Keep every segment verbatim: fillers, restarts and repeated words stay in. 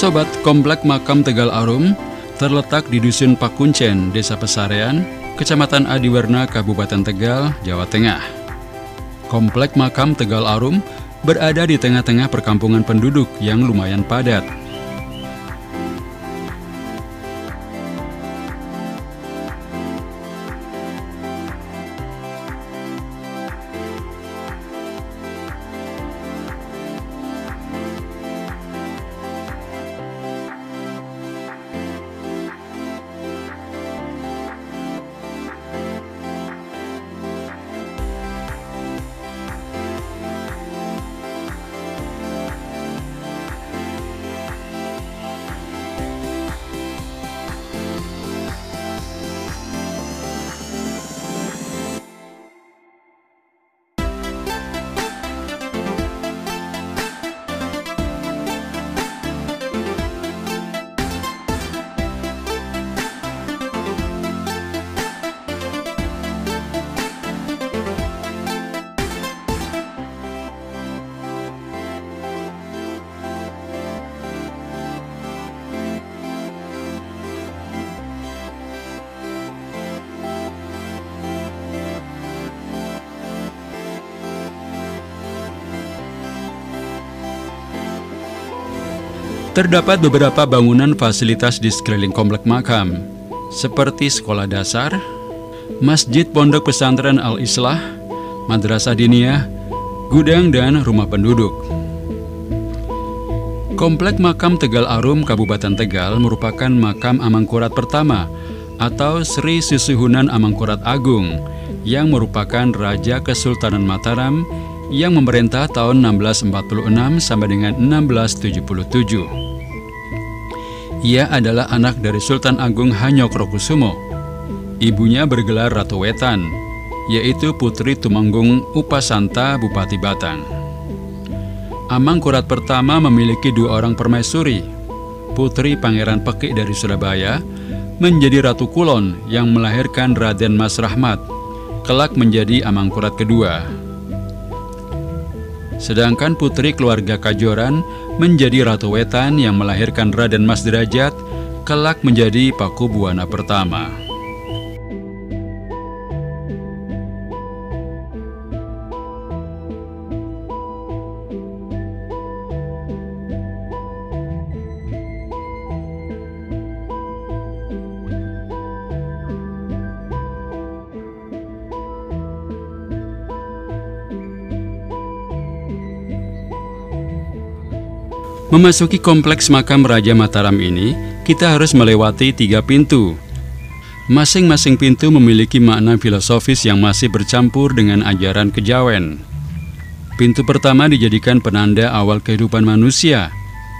Sobat, Komplek Makam Tegal Arum terletak di Dusun Pakuncen, Desa Pesarean, Kecamatan Adiwerna, Kabupaten Tegal, Jawa Tengah. Komplek Makam Tegal Arum berada di tengah-tengah perkampungan penduduk yang lumayan padat. Terdapat beberapa bangunan fasilitas di sekeliling komplek makam, seperti sekolah dasar, masjid pondok pesantren Al-Islah, madrasah diniyah, gudang, dan rumah penduduk. Komplek Makam Tegal Arum Kabupaten Tegal merupakan makam Amangkurat pertama atau Sri Susuhunan Amangkurat Agung yang merupakan Raja Kesultanan Mataram yang memerintah tahun enam belas empat puluh enam sampai dengan enam belas tujuh puluh tujuh. Ia adalah anak dari Sultan Agung Hanyokrokusumo. Ibunya bergelar Ratu Wetan, yaitu Putri Tumanggung Upasanta Bupati Batang. Amangkurat pertama memiliki dua orang permaisuri. Putri Pangeran Pekik dari Surabaya menjadi Ratu Kulon yang melahirkan Raden Mas Rahmat, kelak menjadi Amangkurat kedua. Sedangkan putri keluarga Kajoran menjadi Ratu Wetan yang melahirkan Raden Mas Derajat, kelak menjadi Paku Buwana pertama. Memasuki kompleks makam Raja Mataram ini, kita harus melewati tiga pintu. Masing-masing pintu memiliki makna filosofis yang masih bercampur dengan ajaran kejawen. Pintu pertama dijadikan penanda awal kehidupan manusia.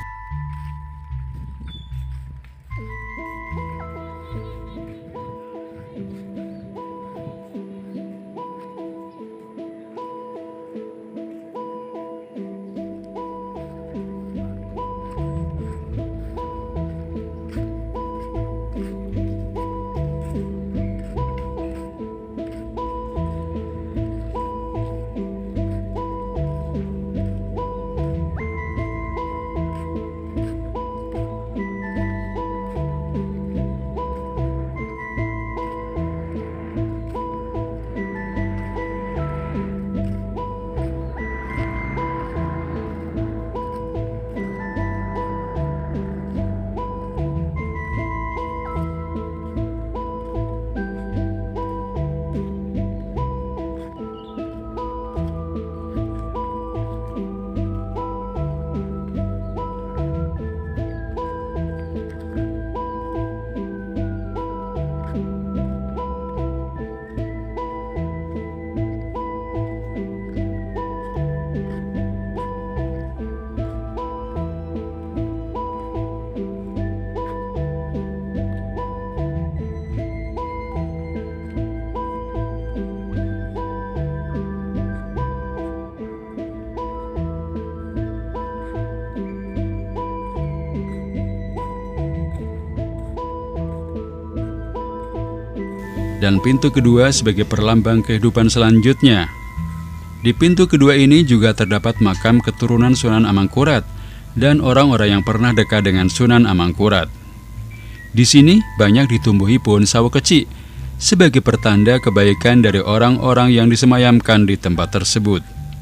Dan pintu kedua sebagai perlambang kehidupan selanjutnya. Di pintu kedua ini juga terdapat makam keturunan Sunan Amangkurat dan orang-orang yang pernah dekat dengan Sunan Amangkurat. Di sini banyak ditumbuhi pohon sawo kecil sebagai pertanda kebaikan dari orang-orang yang disemayamkan di tempat tersebut.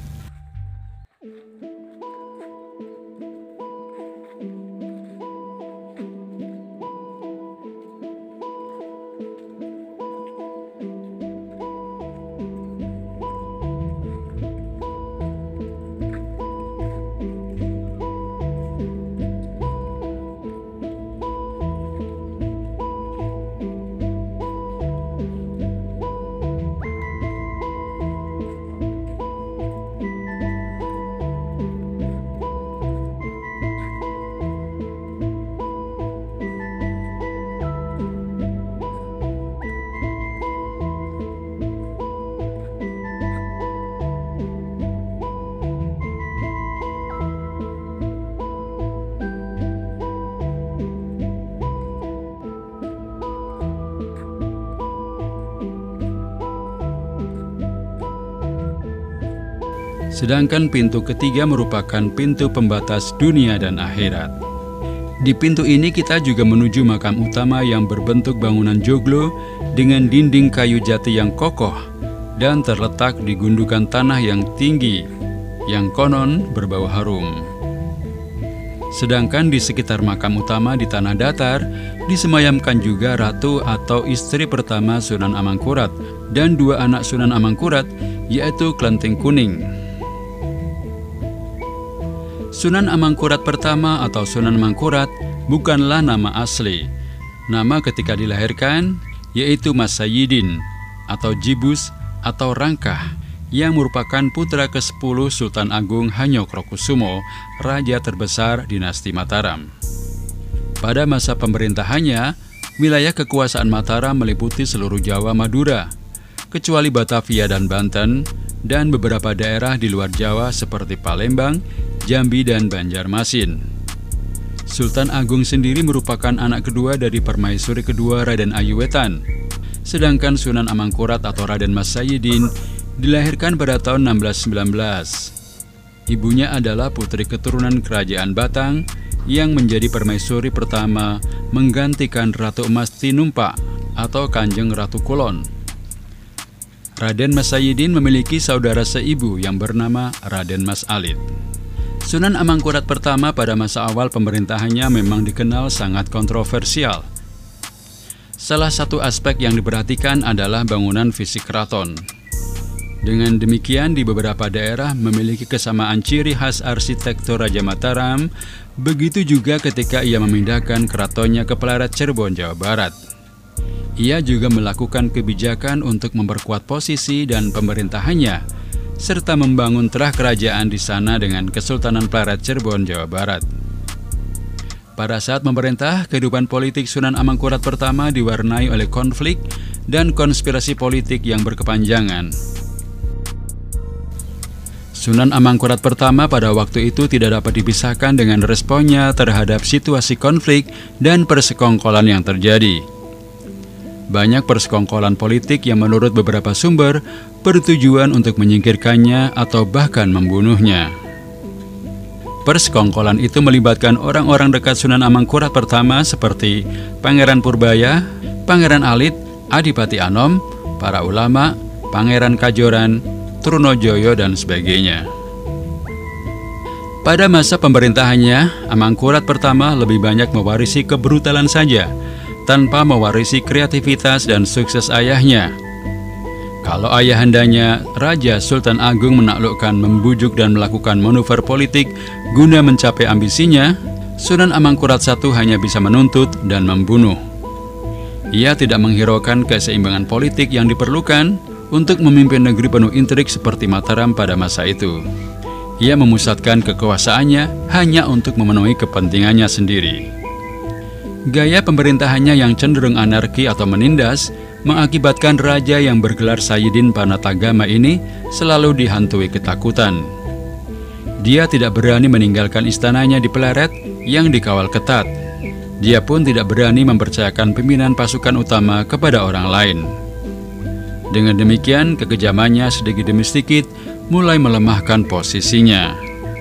Sedangkan pintu ketiga merupakan pintu pembatas dunia dan akhirat. Di pintu ini kita juga menuju makam utama yang berbentuk bangunan joglo dengan dinding kayu jati yang kokoh dan terletak di gundukan tanah yang tinggi yang konon berbau harum. Sedangkan di sekitar makam utama di tanah datar disemayamkan juga ratu atau istri pertama Sunan Amangkurat dan dua anak Sunan Amangkurat, yaitu Klenteng Kuning. Sunan Amangkurat pertama atau Sunan Mangkurat bukanlah nama asli. Nama ketika dilahirkan yaitu Mas Sayyidin atau Jibus atau Rangkah, yang merupakan putra kesepuluh Sultan Agung Hanyokrokusumo, raja terbesar dinasti Mataram. Pada masa pemerintahannya, wilayah kekuasaan Mataram meliputi seluruh Jawa Madura, kecuali Batavia dan Banten, dan beberapa daerah di luar Jawa seperti Palembang, Jambi, dan Banjarmasin. Sultan Agung sendiri merupakan anak kedua dari permaisuri kedua Raden Ayuwetan. Sedangkan Sunan Amangkurat atau Raden Mas Sayyidin dilahirkan pada tahun enam belas sembilan belas. Ibunya adalah putri keturunan Kerajaan Batang yang menjadi permaisuri pertama menggantikan Ratu Emas Tinumpa atau Kanjeng Ratu Kulon. Raden Mas Sayyidin memiliki saudara seibu yang bernama Raden Mas Alit. Sunan Amangkurat pertama pada masa awal pemerintahannya memang dikenal sangat kontroversial. Salah satu aspek yang diperhatikan adalah bangunan fisik keraton. Dengan demikian, di beberapa daerah memiliki kesamaan ciri khas arsitektur Raja Mataram, begitu juga ketika ia memindahkan keratonnya ke Pleret Cirebon, Jawa Barat. Ia juga melakukan kebijakan untuk memperkuat posisi dan pemerintahannya, serta membangun terah kerajaan di sana dengan Kesultanan Pleret Cirebon, Jawa Barat. Pada saat memerintah, kehidupan politik Sunan Amangkurat pertama diwarnai oleh konflik dan konspirasi politik yang berkepanjangan. Sunan Amangkurat pertama pada waktu itu tidak dapat dipisahkan dengan responnya terhadap situasi konflik dan persekongkolan yang terjadi. Banyak persekongkolan politik yang menurut beberapa sumber bertujuan untuk menyingkirkannya atau bahkan membunuhnya. Persekongkolan itu melibatkan orang-orang dekat Sunan Amangkurat pertama seperti Pangeran Purbaya, Pangeran Alit, Adipati Anom, para ulama, Pangeran Kajoran, Trunojoyo, dan sebagainya. Pada masa pemerintahannya, Amangkurat pertama lebih banyak mewarisi kebrutalan saja, tanpa mewarisi kreativitas dan sukses ayahnya. Kalau ayahandanya, Raja Sultan Agung menaklukkan, membujuk, dan melakukan manuver politik guna mencapai ambisinya, Sunan Amangkurat I hanya bisa menuntut dan membunuh. Ia tidak menghiraukan keseimbangan politik yang diperlukan untuk memimpin negeri penuh intrik seperti Mataram pada masa itu. Ia memusatkan kekuasaannya hanya untuk memenuhi kepentingannya sendiri. Gaya pemerintahannya yang cenderung anarki atau menindas mengakibatkan raja yang bergelar Sayyidin Panatagama ini selalu dihantui ketakutan. Dia tidak berani meninggalkan istananya di Pleret yang dikawal ketat. Dia pun tidak berani mempercayakan pimpinan pasukan utama kepada orang lain. Dengan demikian, kekejamannya sedikit demi sedikit mulai melemahkan posisinya.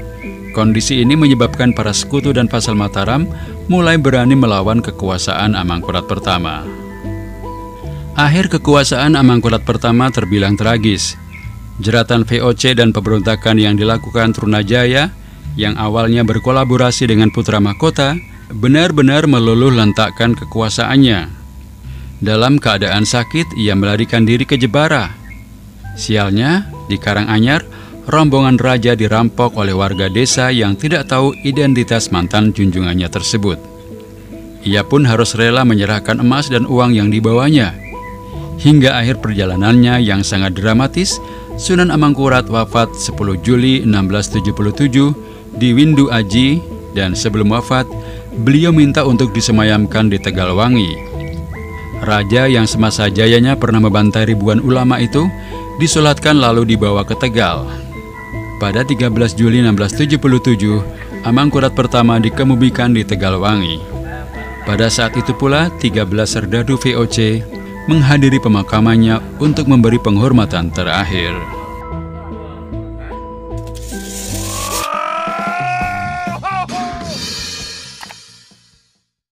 Kondisi ini menyebabkan para sekutu dan vassal Mataram mulai berani melawan kekuasaan Amangkurat pertama. Akhir kekuasaan Amangkurat pertama terbilang tragis. Jeratan V O C dan pemberontakan yang dilakukan Trunajaya yang awalnya berkolaborasi dengan putra mahkota benar-benar meluluh lantakkan kekuasaannya. Dalam keadaan sakit, ia melarikan diri ke Jepara. Sialnya, di Karanganyar, rombongan raja dirampok oleh warga desa yang tidak tahu identitas mantan junjungannya tersebut. Ia pun harus rela menyerahkan emas dan uang yang dibawanya. Hingga akhir perjalanannya yang sangat dramatis, Sunan Amangkurat wafat sepuluh Juli enam belas tujuh puluh tujuh di Windu Aji, dan sebelum wafat, beliau minta untuk disemayamkan di Tegalwangi. Raja yang semasa jayanya pernah membantai ribuan ulama itu disolatkan lalu dibawa ke Tegal. Pada tiga belas Juli enam belas tujuh puluh tujuh, Amangkurat pertama dikemumikan di Tegalwangi. Pada saat itu pula, tiga belas serdadu V O C menghadiri pemakamannya untuk memberi penghormatan terakhir.